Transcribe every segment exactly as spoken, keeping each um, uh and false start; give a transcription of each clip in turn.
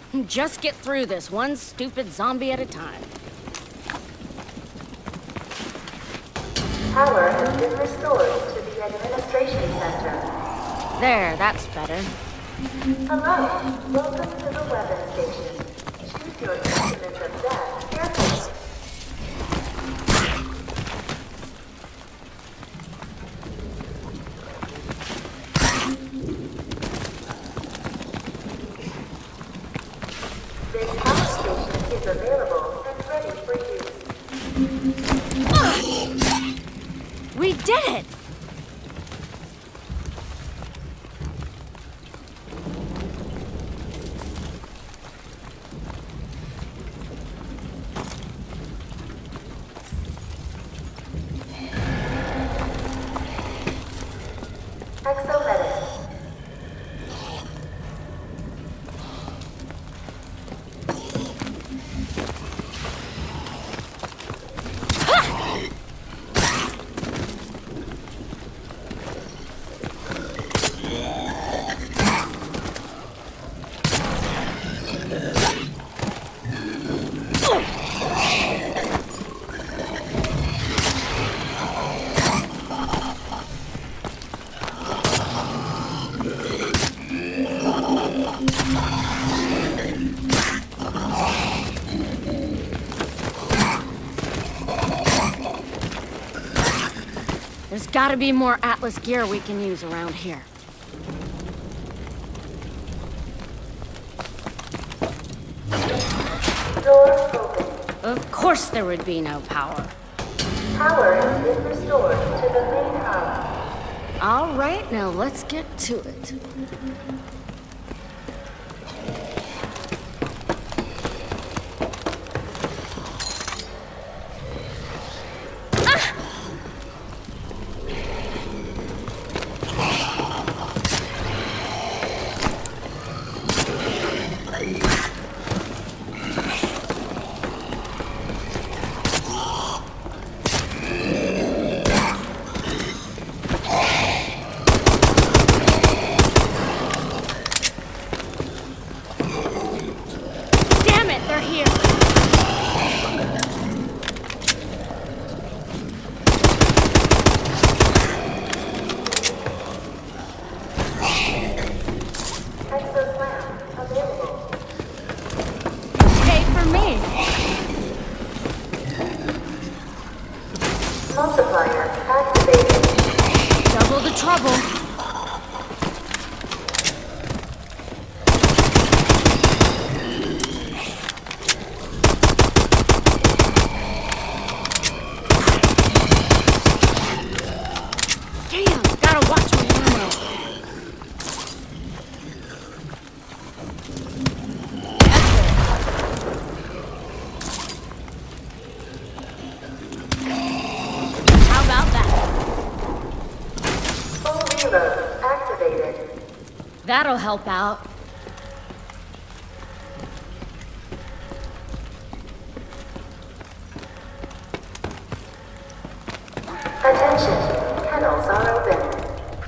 Just get through this, one stupid zombie at a time. Power has been restored to the administration center. There, that's better. Hello, welcome to the weapon station. Choose your instrument of death carefully. This power station is available and ready for use. We did it! Exomedic. There's gotta be more Atlas gear we can use around here. Door open. Of course there would be no power. Power has been restored to the main hub. All right, now let's get to it. Multiplier activated. Double the trouble. Damn, gotta watch my ammo. How about that? Full reload activated. That'll help out. Attention, kennels are open.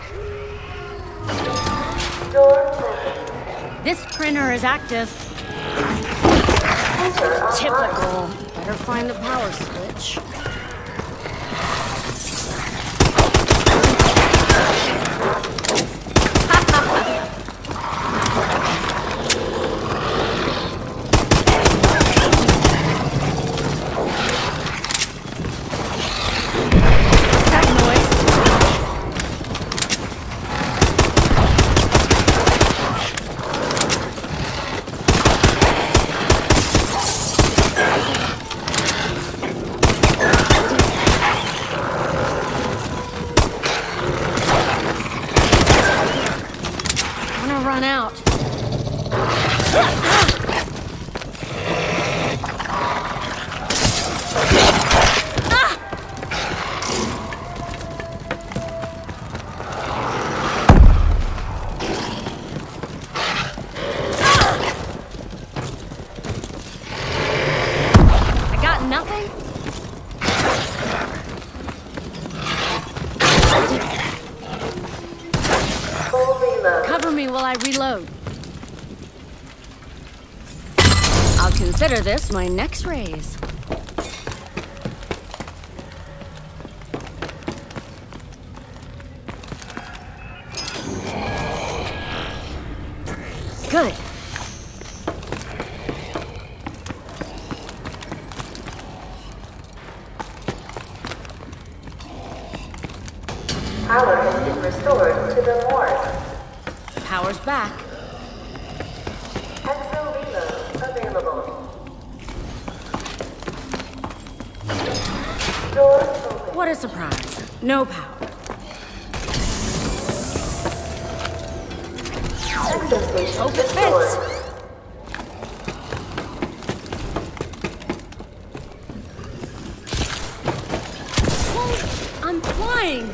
Door open. This printer is active. Enter online. Typical. Better find the power switch. Run out. I got nothing. Full reload. Cover me while I reload. Consider this my next raise. Good. Power has been restored to the morgue. Power's back. Exo reload available. Doors open. What a surprise. No power. Exo station Hope it restored. fits. Oh, I'm flying.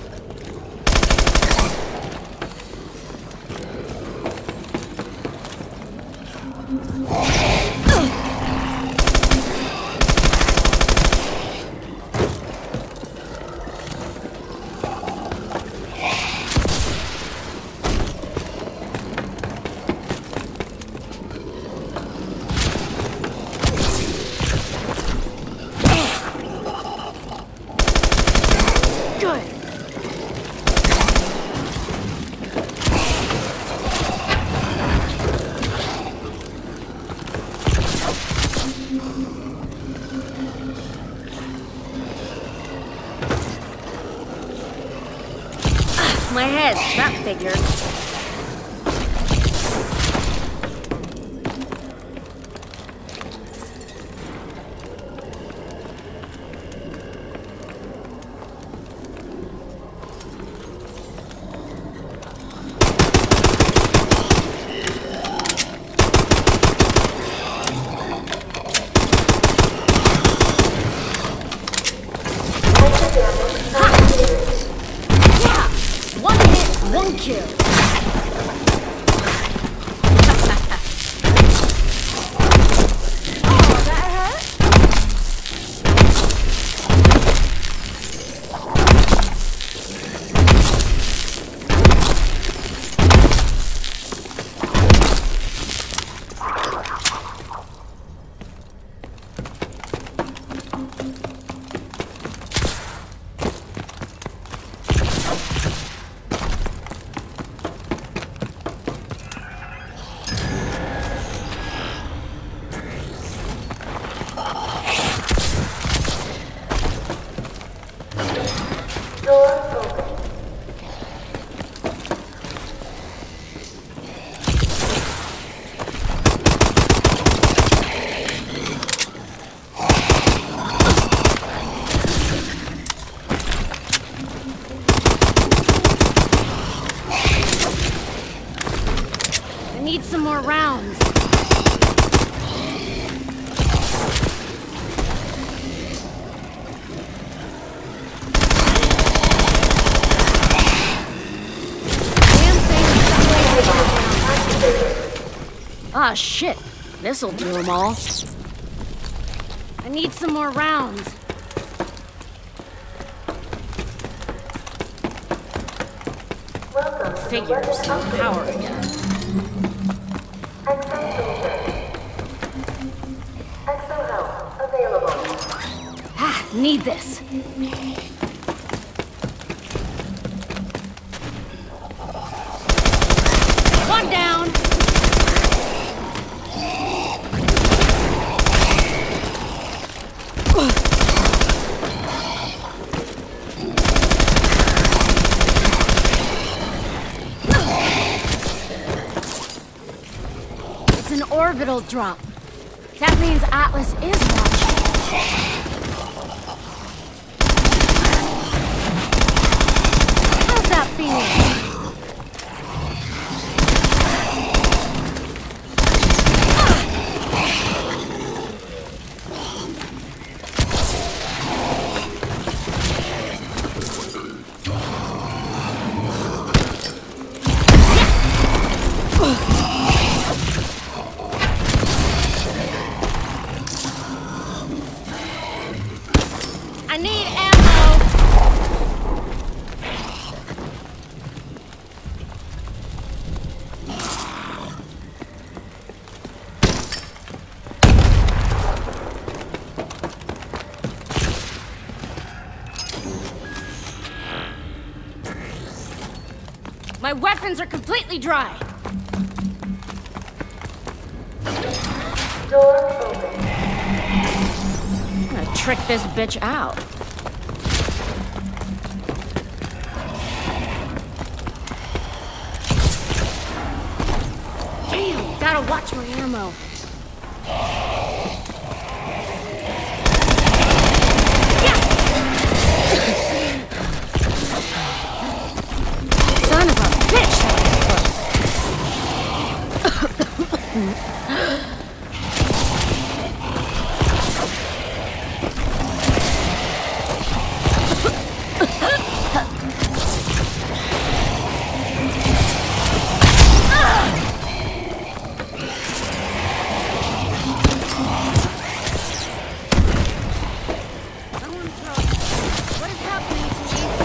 My head, that figures. One kill. Oh, that hurt? Need some more rounds. Ah, shit. This'll do them all. I need some more rounds. Figures, no power again. Exo soldier. Exo health available. Ah, need this. One down. It's an orbital drop. That means Atlas is watching. How's that feeling? I need ammo! My weapons are completely dry. Door open. I'm gonna trick this bitch out. Damn, gotta watch my ammo. Son of a bitch, that was close. What is happening to me?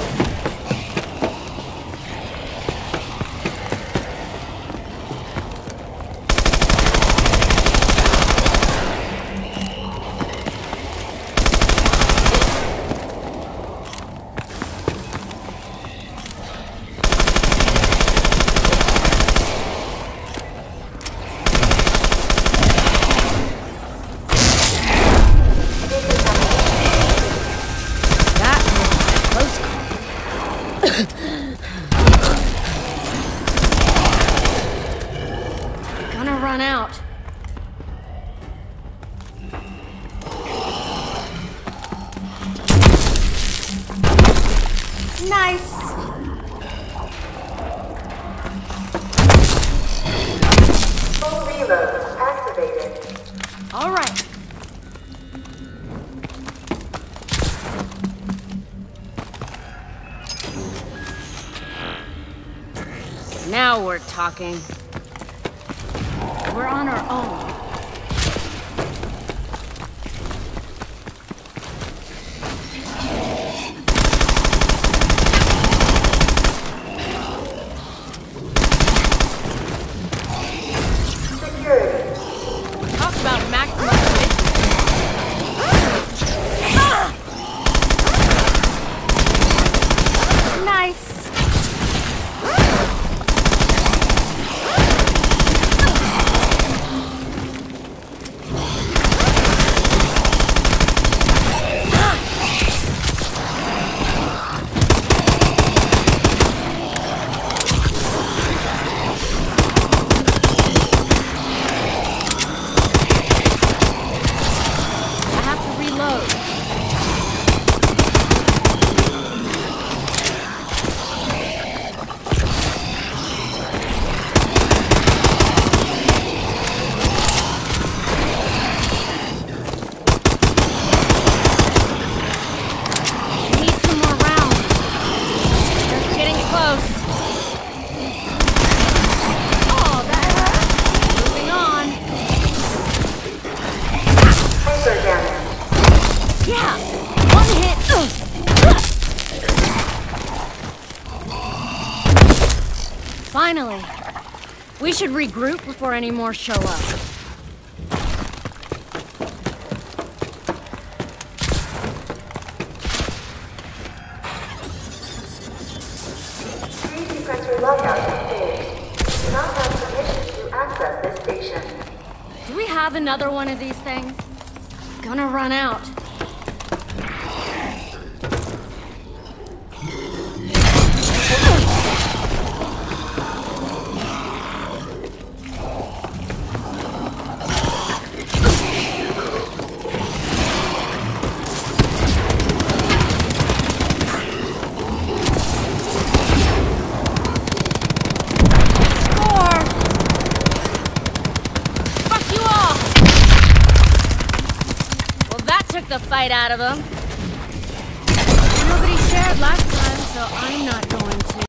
Gonna run out. Nice. Full reload activated. All right. Now we're talking. We're on our own. Security. Talk about maximum efficiency. Nice. Yeah, one hit. Finally. We should regroup before any more show up. three D printer lockout engaged. You do not have permission to access this station. Do we have another one of these things? Gonna run out. Took the fight out of him. Nobody shared last time, so I'm not